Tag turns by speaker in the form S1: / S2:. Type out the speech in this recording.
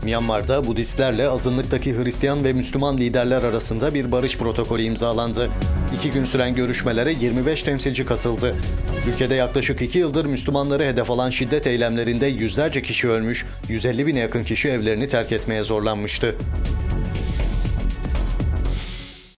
S1: Myanmar'da Budistlerle azınlıktaki Hristiyan ve Müslüman liderler arasında bir barış protokolü imzalandı. 2 gün süren görüşmelere 25 temsilci katıldı. Ülkede yaklaşık 2 yıldır Müslümanları hedef alan şiddet eylemlerinde yüzlerce kişi ölmüş, 150 bine yakın kişi evlerini terk etmeye zorlanmıştı.